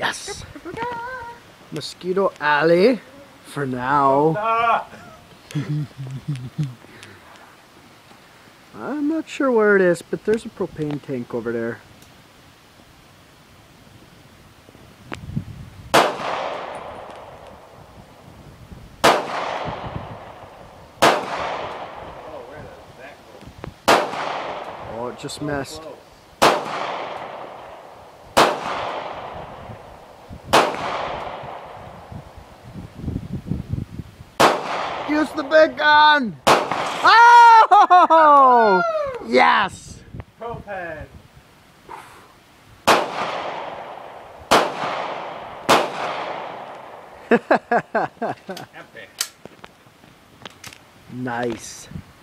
Yes! Mosquito Alley for now. I'm not sure where it is, but there's a propane tank over there. Oh, it just missed. Use the big gun! Oh! Yes! Propane. Empty. Nice.